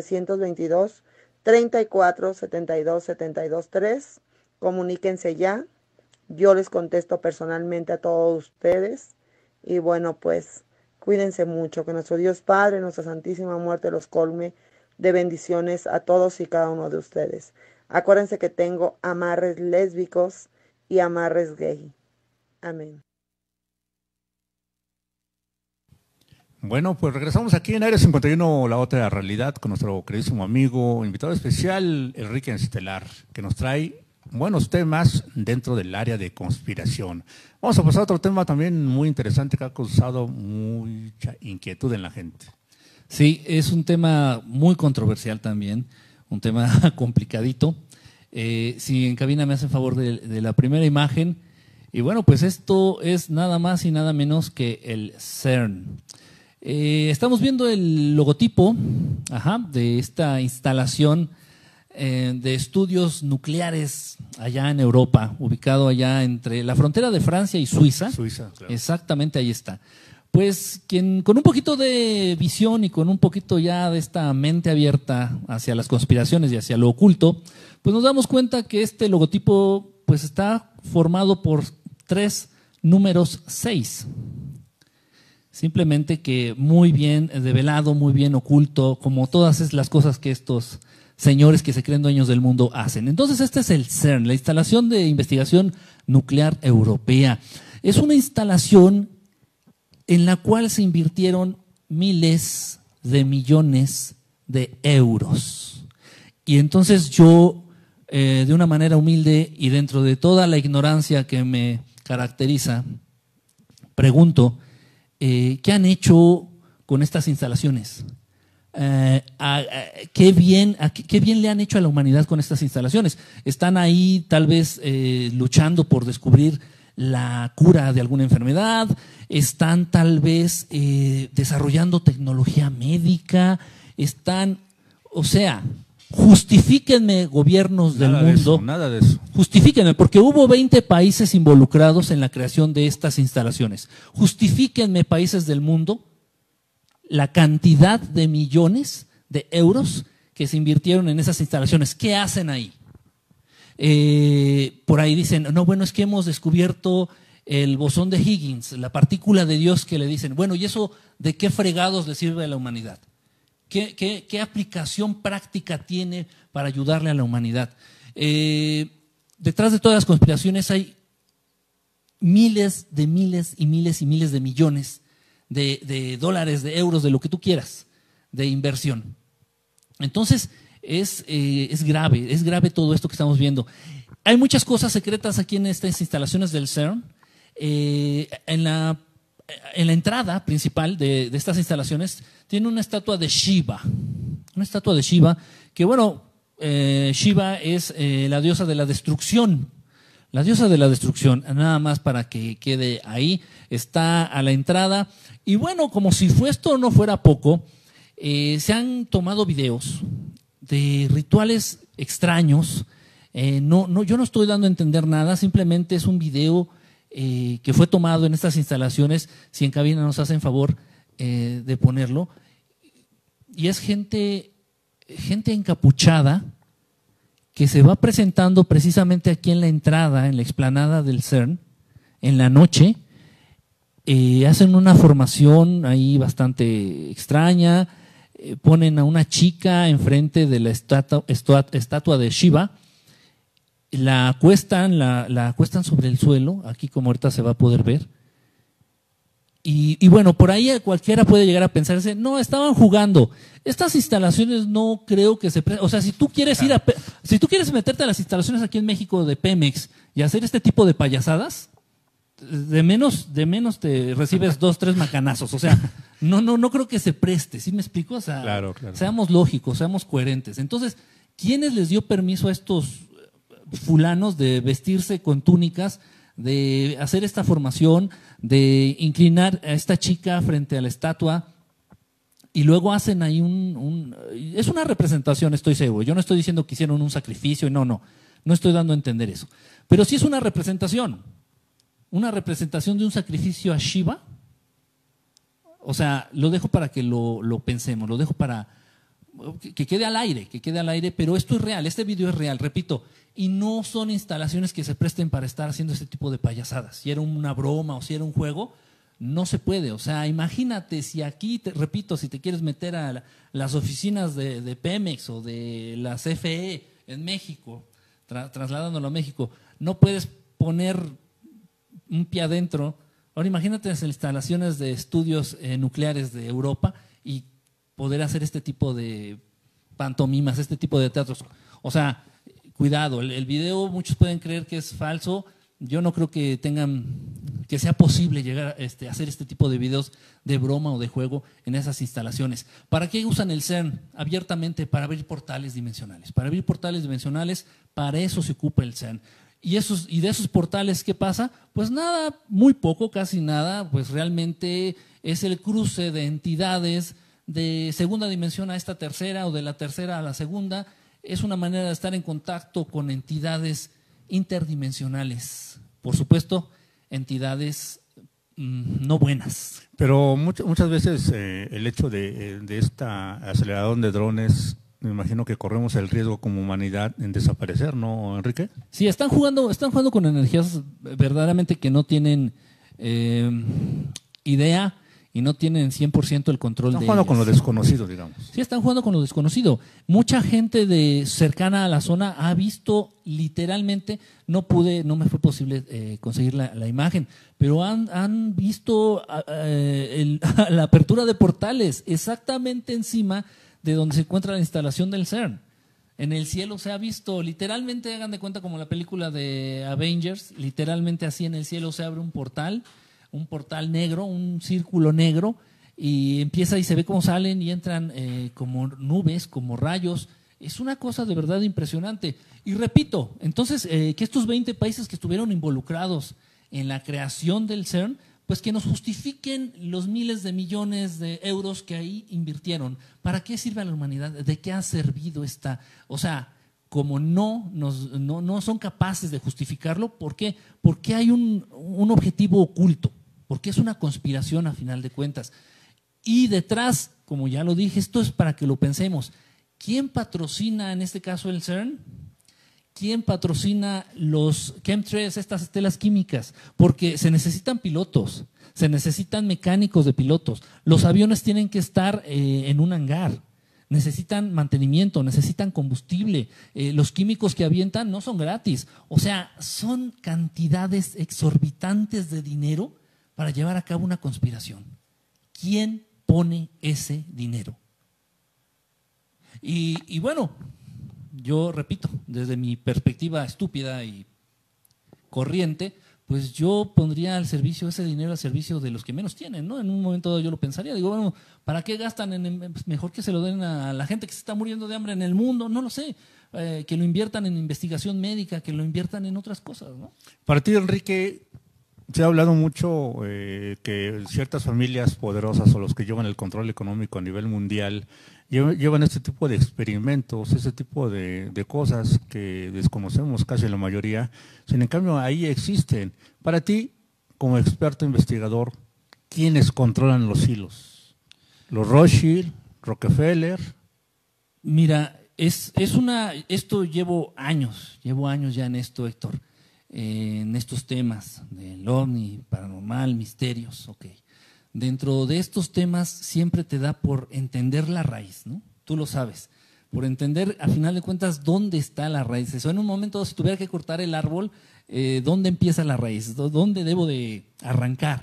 722-34-72-72-3. Comuníquense ya. Yo les contesto personalmente a todos ustedes. Y bueno, pues cuídense mucho. Que nuestro Dios Padre, nuestra Santísima Muerte los colme de bendiciones a todos y cada uno de ustedes. Acuérdense que tengo amarres lésbicos y amarres gay. Amén. Bueno, pues regresamos aquí en Área 51, la otra realidad, con nuestro queridísimo amigo, invitado especial, Enrique Estelar, que nos trae buenos temas dentro del área de conspiración. Vamos a pasar a otro tema también muy interesante que ha causado mucha inquietud en la gente. Sí, es un tema muy controversial también, un tema complicadito. Si en cabina me hacen favor de la primera imagen. Y bueno, pues esto es nada más y nada menos que el CERN. Estamos viendo el logotipo de esta instalación de estudios nucleares allá en Europa, ubicado allá entre la frontera de Francia y Suiza. Suiza, claro. Exactamente, ahí está. Pues quien con un poquito de visión y con un poquito ya de esta mente abierta hacia las conspiraciones y hacia lo oculto, pues nos damos cuenta que este logotipo pues está formado por 3 números 6. Simplemente que muy bien develado, muy bien oculto, como todas las cosas que estos señores que se creen dueños del mundo hacen. Entonces este es el CERN, la Instalación de Investigación Nuclear Europea. Es una instalación en la cual se invirtieron miles de millones de euros. Y entonces yo, de una manera humilde y dentro de toda la ignorancia que me caracteriza, pregunto, ¿qué han hecho con estas instalaciones? ¿Qué bien le han hecho a la humanidad con estas instalaciones? ¿Están ahí tal vez luchando por descubrir la cura de alguna enfermedad? ¿Están tal vez desarrollando tecnología médica? Justifíquenme, gobiernos del mundo. Nada de eso. Justifíquenme, porque hubo 20 países involucrados en la creación de estas instalaciones. Justifíquenme, países del mundo, la cantidad de millones de euros que se invirtieron en esas instalaciones. ¿Qué hacen ahí? Por ahí dicen, no, bueno, es que hemos descubierto el bosón de Higgins, la partícula de Dios que le dicen. Bueno, ¿y eso de qué fregados le sirve a la humanidad? ¿Qué aplicación práctica tiene para ayudarle a la humanidad? Detrás de todas las conspiraciones hay miles y miles y miles de millones de dólares, de euros, de lo que tú quieras, de inversión. Entonces, es grave todo esto que estamos viendo. Hay muchas cosas secretas aquí en estas instalaciones del CERN. En la entrada principal de estas instalaciones tiene una estatua de Shiva. Una estatua de Shiva que, bueno, Shiva es la diosa de la destrucción. La diosa de la destrucción, nada más para que quede ahí, está a la entrada. Y bueno, como si esto no fuera poco, se han tomado videos de rituales extraños. Yo no estoy dando a entender nada, simplemente es un video que fue tomado en estas instalaciones. Si en cabina nos hacen favor de ponerlo. Y es gente encapuchada que se va presentando precisamente aquí en la entrada, en la explanada del CERN, en la noche. Hacen una formación ahí bastante extraña, ponen a una chica enfrente de la estatua de Shiva, la acuestan sobre el suelo, aquí como ahorita se va a poder ver. Y bueno, por ahí cualquiera puede llegar a pensarse, no, estaban jugando. Estas instalaciones no creo que se... O sea, si tú quieres meterte a las instalaciones aquí en México de Pemex y hacer este tipo de payasadas, de menos te recibes 2, 3 macanazos. O sea, no creo que se preste, ¿sí me explico? O sea, claro. Seamos lógicos, seamos coherentes. Entonces, ¿quiénes les dio permiso a estos fulanos de vestirse con túnicas, de hacer esta formación, de inclinar a esta chica frente a la estatua? Y luego hacen ahí es una representación, estoy seguro. Yo no estoy diciendo que hicieron un sacrificio, no estoy dando a entender eso. Pero sí es una representación de un sacrificio a Shiva. O sea, lo dejo para que lo pensemos, lo dejo para que quede al aire, pero esto es real, este video es real, repito, y no son instalaciones que se presten para estar haciendo este tipo de payasadas. Si era una broma o si era un juego, no se puede. O sea, imagínate si aquí, repito, si te quieres meter a las oficinas de Pemex o de la CFE en México, trasladándolo a México, no puedes poner un pie adentro. Ahora imagínate las instalaciones de estudios nucleares de Europa y poder hacer este tipo de pantomimas, este tipo de teatros. O sea, cuidado, el video muchos pueden creer que es falso. Yo no creo que sea posible llegar a hacer este tipo de videos de broma o de juego en esas instalaciones. ¿Para qué usan el CERN? Abiertamente para abrir portales dimensionales. Para abrir portales dimensionales, para eso se ocupa el CERN. Y de esos portales, ¿qué pasa? Pues nada, muy poco, casi nada. Pues realmente es el cruce de entidades de segunda dimensión a esta tercera o de la tercera a la segunda. Es una manera de estar en contacto con entidades interdimensionales. Por supuesto, entidades no buenas. Pero muchas veces el hecho de esta aceleradón de drones, me imagino que corremos el riesgo como humanidad en desaparecer, ¿no, Enrique? Sí, están jugando con energías verdaderamente que no tienen idea y no tienen 100% el control Están de jugando ellas. con lo desconocido, digamos. Sí, están jugando con lo desconocido. Mucha gente cercana a la zona ha visto literalmente, no me fue posible conseguir la imagen, pero han visto la apertura de portales exactamente encima de donde se encuentra la instalación del CERN. En el cielo se ha visto, literalmente, hagan de cuenta como la película de Avengers, literalmente así en el cielo se abre un portal negro, un círculo negro, y empieza y se ve cómo salen y entran como nubes, como rayos. Es una cosa de verdad impresionante. Y repito, entonces, que estos 20 países que estuvieron involucrados en la creación del CERN, pues que nos justifiquen los miles de millones de euros que ahí invirtieron. ¿Para qué sirve a la humanidad? ¿De qué ha servido esta? O sea, como no son capaces de justificarlo, ¿por qué? Porque hay un objetivo oculto, porque es una conspiración a final de cuentas. Y detrás, como ya lo dije, esto es para que lo pensemos. ¿Quién patrocina en este caso el CERN? ¿Quién patrocina los chemtrails, estas estelas químicas? Porque se necesitan pilotos, se necesitan mecánicos de pilotos. Los aviones tienen que estar en un hangar. Necesitan mantenimiento, necesitan combustible. Los químicos que avientan no son gratis. O sea, son cantidades exorbitantes de dinero para llevar a cabo una conspiración. ¿Quién pone ese dinero? Y bueno, yo repito, desde mi perspectiva estúpida y corriente, pues yo pondría ese dinero al servicio de los que menos tienen, ¿no? En un momento dado yo lo pensaría, digo, bueno, ¿para qué gastan? Pues mejor que se lo den a la gente que se está muriendo de hambre en el mundo, no lo sé, que lo inviertan en investigación médica, que lo inviertan en otras cosas, ¿no? Para ti, Enrique, se ha hablado mucho que ciertas familias poderosas o los que llevan el control económico a nivel mundial llevan este tipo de experimentos, ese tipo de cosas que desconocemos casi la mayoría. Sin en cambio, ahí existen. Para ti, como experto investigador, ¿quiénes controlan los hilos? ¿Los Rothschild, Rockefeller? Mira, esto llevo años ya en esto, Héctor. En estos temas del OVNI, paranormal, misterios, ok. Dentro de estos temas siempre te da por entender la raíz, ¿no? Tú lo sabes, por entender a final de cuentas dónde está la raíz. Eso en un momento, si tuviera que cortar el árbol, ¿dónde empieza la raíz? ¿Dónde debo de arrancar?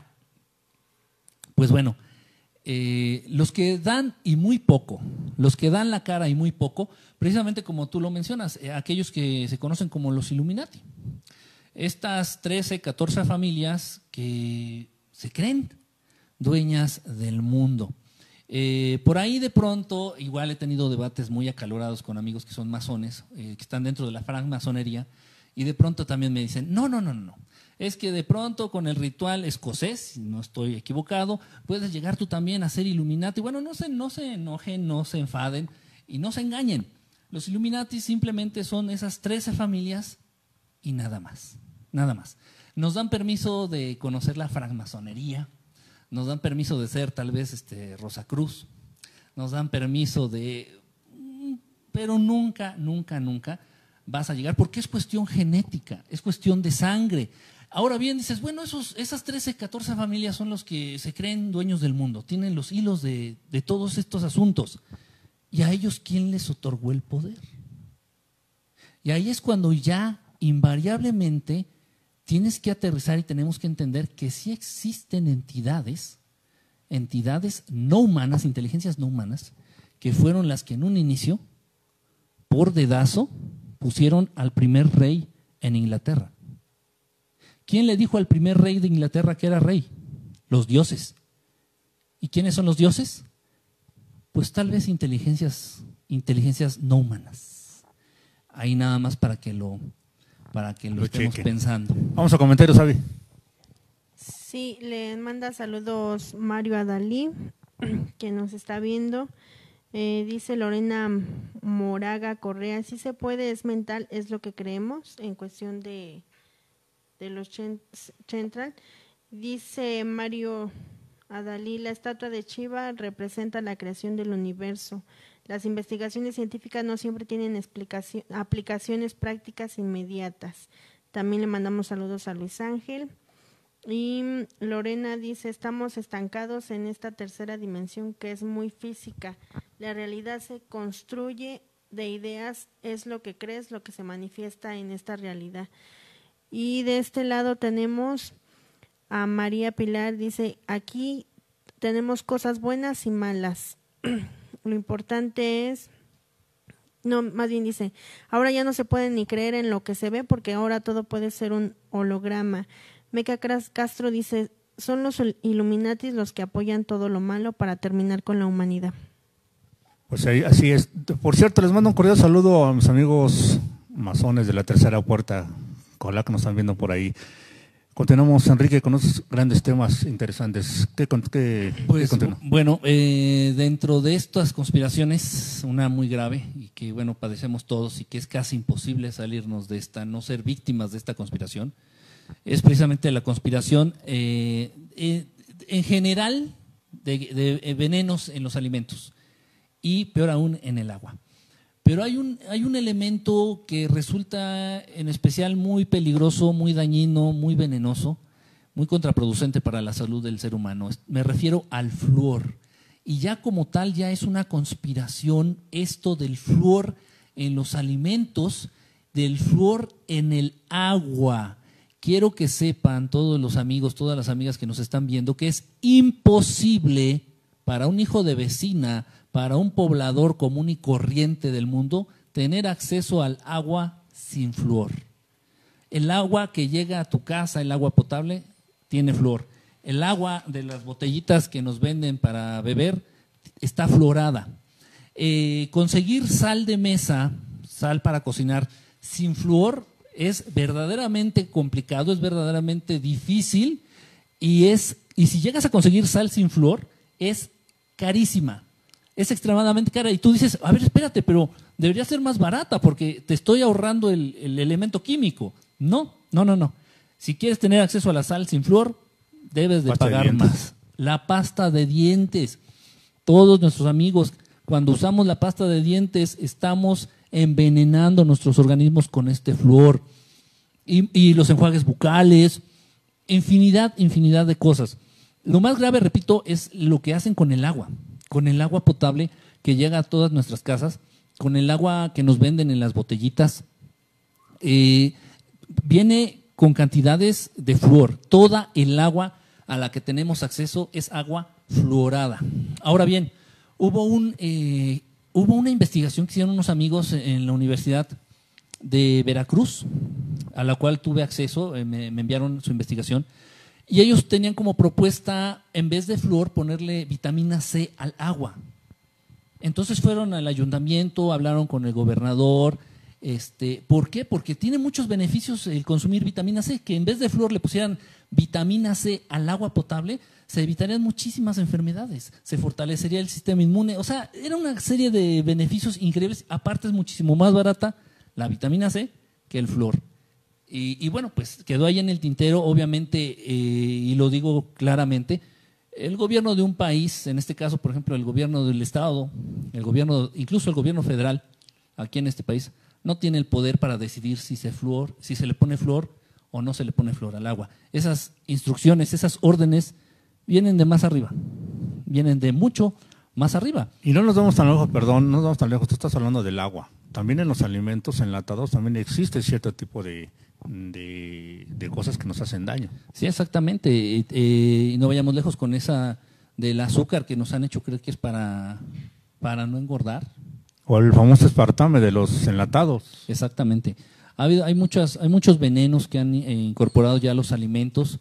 Pues bueno, los que dan y muy poco, los que dan la cara y muy poco, precisamente como tú lo mencionas, aquellos que se conocen como los Illuminati. Estas 13, 14 familias que se creen dueñas del mundo. Por ahí de pronto, igual he tenido debates muy acalorados con amigos que son masones, que están dentro de la francmasonería, y de pronto también me dicen, no, es que de pronto con el ritual escocés, si no estoy equivocado, puedes llegar tú también a ser Illuminati. Bueno, no se enojen, no se enfaden y no se engañen. Los Illuminati simplemente son esas 13 familias y nada más. Nada más. Nos dan permiso de conocer la francmasonería, nos dan permiso de ser tal vez Rosacruz, nos dan permiso pero nunca vas a llegar, porque es cuestión genética, es cuestión de sangre. Ahora bien, dices, bueno, esas 13, 14 familias son los que se creen dueños del mundo, tienen los hilos de todos estos asuntos. ¿Y a ellos quién les otorgó el poder? Y ahí es cuando ya invariablemente tienes que aterrizar y tenemos que entender que sí existen entidades no humanas, inteligencias no humanas, que fueron las que en un inicio, por dedazo, pusieron al primer rey en Inglaterra. ¿Quién le dijo al primer rey de Inglaterra que era rey? Los dioses. ¿Y quiénes son los dioses? Pues tal vez inteligencias no humanas. Ahí nada más para que lo estemos chequen. pensando. Vamos a comentarios, Avi. Sí, le manda saludos Mario Adalí, que nos está viendo. Dice Lorena Moraga Correa, sí se puede, es mental, es lo que creemos en cuestión de los Chentral. Dice Mario Adalí, la estatua de Shiva representa la creación del universo. Las investigaciones científicas no siempre tienen aplicaciones prácticas inmediatas. También le mandamos saludos a Luis Ángel. Y Lorena dice, estamos estancados en esta tercera dimensión que es muy física. La realidad se construye de ideas, es lo que crees, lo que se manifiesta en esta realidad. Y de este lado tenemos a María Pilar, dice, aquí tenemos cosas buenas y malas. Lo importante es, no, más bien dice, ahora ya no se puede ni creer en lo que se ve porque ahora todo puede ser un holograma. Meca Castro dice, son los Illuminatis los que apoyan todo lo malo para terminar con la humanidad. Pues ahí, así es. Por cierto, les mando un cordial saludo a mis amigos masones de la tercera puerta, ojalá que nos están viendo por ahí. Continuamos, Enrique, con unos grandes temas interesantes. ¿Qué continúa? Bueno, dentro de estas conspiraciones, una muy grave y que, bueno, padecemos todos y que es casi imposible salirnos de esta, no ser víctimas de esta conspiración, es precisamente la conspiración en general de venenos en los alimentos y peor aún en el agua. Pero hay un elemento que resulta en especial muy peligroso, muy dañino, muy venenoso, muy contraproducente para la salud del ser humano. Me refiero al flúor. Y ya como tal ya es una conspiración esto del flúor en los alimentos, del flúor en el agua. Quiero que sepan todos los amigos, todas las amigas que nos están viendo, que es imposible para un hijo de vecina, para un poblador común y corriente del mundo, tener acceso al agua sin flúor. El agua que llega a tu casa, el agua potable, tiene flúor. El agua de las botellitas que nos venden para beber está fluorada. Conseguir sal de mesa, sal para cocinar sin flúor, es verdaderamente complicado, es verdaderamente difícil y si llegas a conseguir sal sin flúor, es carísima. Es extremadamente cara y tú dices, a ver, espérate, pero debería ser más barata porque te estoy ahorrando el elemento químico. No. Si quieres tener acceso a la sal sin flúor, debes de pagar más. La pasta de dientes. Todos nuestros amigos, cuando usamos la pasta de dientes, estamos envenenando nuestros organismos con este flúor. Y los enjuagues bucales, infinidad de cosas. Lo más grave, repito, es lo que hacen con el agua potable que llega a todas nuestras casas, con el agua que nos venden en las botellitas. Viene con cantidades de flúor. Toda el agua a la que tenemos acceso es agua fluorada. Ahora bien, hubo una investigación que hicieron unos amigos en la Universidad de Veracruz, a la cual tuve acceso, me enviaron su investigación, y ellos tenían como propuesta, en vez de flúor, ponerle vitamina C al agua. Entonces fueron al ayuntamiento, hablaron con el gobernador. ¿Por qué? Porque tiene muchos beneficios el consumir vitamina C, que en vez de flúor le pusieran vitamina C al agua potable, se evitarían muchísimas enfermedades, se fortalecería el sistema inmune. O sea, era una serie de beneficios increíbles. Aparte es muchísimo más barata la vitamina C que el flúor. Y bueno, pues quedó ahí en el tintero, obviamente, y lo digo claramente, el gobierno de un país, en este caso, por ejemplo, el gobierno del Estado, incluso el gobierno federal, aquí en este país, no tiene el poder para decidir si se le pone flúor o no se le pone flúor al agua. Esas instrucciones, esas órdenes vienen de más arriba, vienen de mucho más arriba. Y no nos vamos tan lejos, no nos vamos tan lejos, tú estás hablando del agua. También en los alimentos enlatados también existe cierto tipo de cosas que nos hacen daño. Sí, exactamente. Y no vayamos lejos con esa del azúcar que nos han hecho creer que es para no engordar. O el famoso aspartame de los enlatados. Exactamente. Hay muchos venenos que han incorporado ya los alimentos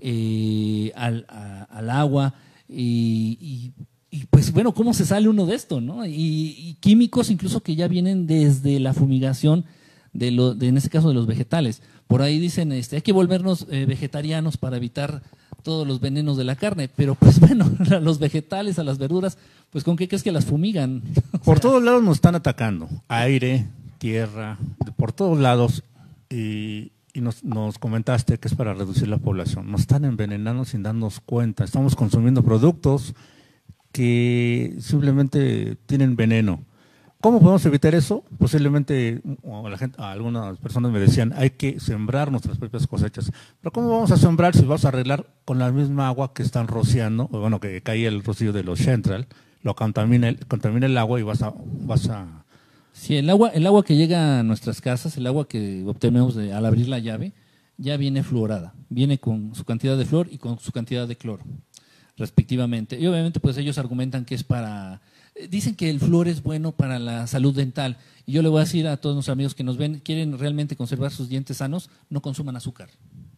al agua y pues bueno, ¿cómo se sale uno de esto, no? Y químicos incluso que ya vienen desde la fumigación en este caso de los vegetales. Por ahí dicen, hay que volvernos vegetarianos para evitar todos los venenos de la carne, pero pues bueno, a los vegetales, a las verduras, pues ¿con qué crees que las fumigan? Por todos lados nos están atacando, aire, tierra, por todos lados, y nos comentaste que es para reducir la población. Nos están envenenando sin darnos cuenta, estamos consumiendo productos que simplemente tienen veneno. ¿Cómo podemos evitar eso? Posiblemente, o la gente, algunas personas me decían, hay que sembrar nuestras propias cosechas. Pero ¿cómo vamos a sembrar si vamos a arreglar con la misma agua que están rociando? O bueno, que cae el rocío de los Central, lo contamina el agua y vas a Sí, el agua que llega a nuestras casas, el agua que obtenemos al abrir la llave, ya viene fluorada. Viene con su cantidad de flúor y con su cantidad de cloro, respectivamente. Y obviamente pues ellos argumentan que es para... Dicen que el flúor es bueno para la salud dental. Y yo le voy a decir a todos nuestros amigos que nos ven, quieren realmente conservar sus dientes sanos, no consuman azúcar.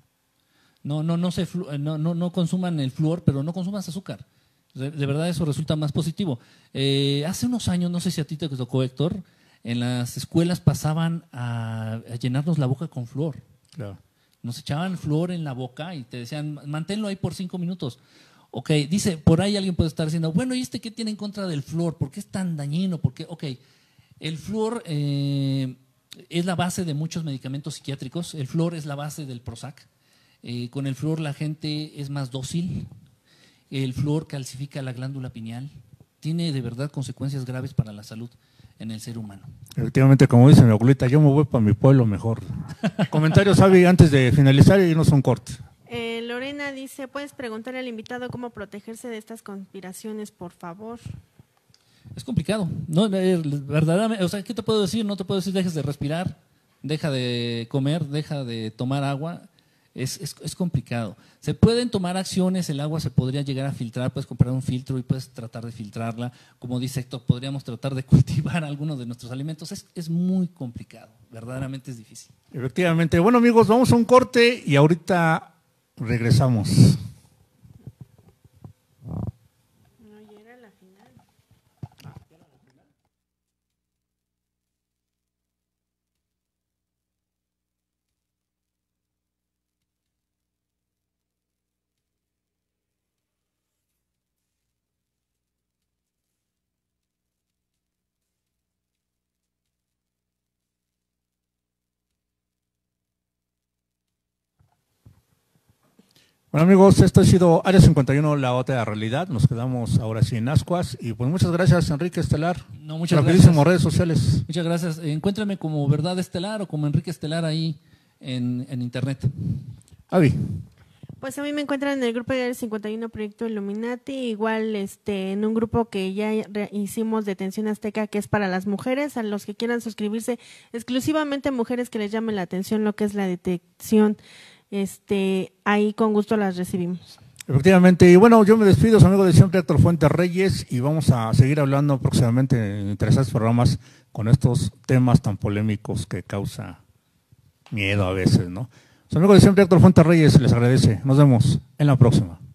No consuman el flúor, pero no consuman azúcar. De verdad eso resulta más positivo. Hace unos años, no sé si a ti te tocó, Héctor, en las escuelas pasaban a llenarnos la boca con flúor. Claro. Nos echaban flúor en la boca y te decían, manténlo ahí por 5 minutos. Ok, dice, por ahí alguien puede estar diciendo, bueno, ¿y qué tiene en contra del flúor? ¿Por qué es tan dañino? Porque, el flúor es la base de muchos medicamentos psiquiátricos. El flúor es la base del Prozac. Con el flúor la gente es más dócil. El flúor calcifica la glándula pineal. Tiene de verdad consecuencias graves para la salud en el ser humano. Efectivamente, como dice mi abuelita, yo me voy para mi pueblo mejor. Comentarios, Avi, antes de finalizar y irnos a un corte. Lorena dice, ¿puedes preguntarle al invitado cómo protegerse de estas conspiraciones, por favor? Es complicado, ¿no? Verdaderamente, o sea, ¿qué te puedo decir? No te puedo decir dejes de respirar, deja de comer, deja de tomar agua. Es complicado. Se pueden tomar acciones, el agua se podría llegar a filtrar, puedes comprar un filtro y puedes tratar de filtrarla. Como dice Héctor, podríamos tratar de cultivar algunos de nuestros alimentos. Es muy complicado, verdaderamente es difícil. Efectivamente. Bueno, amigos, vamos a un corte y ahorita regresamos. Bueno, amigos, esto ha sido Área 51, la otra realidad. Nos quedamos ahora sí en Ascuas. Y pues muchas gracias, Enrique Estelar. No, muchas Rapidísimo, gracias. redes sociales. Muchas gracias. Encuéntrame como Verdad Estelar o como Enrique Estelar ahí en internet. Avi. Pues a mí me encuentran en el grupo de Área 51 Proyecto Illuminati, igual en un grupo que ya hicimos de Atención Azteca, que es para las mujeres, a los que quieran suscribirse, exclusivamente mujeres que les llamen la atención lo que es la detección. Ahí con gusto las recibimos. Efectivamente, y bueno, yo me despido, su amigo de siempre, Héctor Fuentes Reyes, y vamos a seguir hablando próximamente en interesantes programas con estos temas tan polémicos que causa miedo a veces, ¿no? Su amigo de siempre, Héctor Fuentes Reyes, les agradece. Nos vemos en la próxima.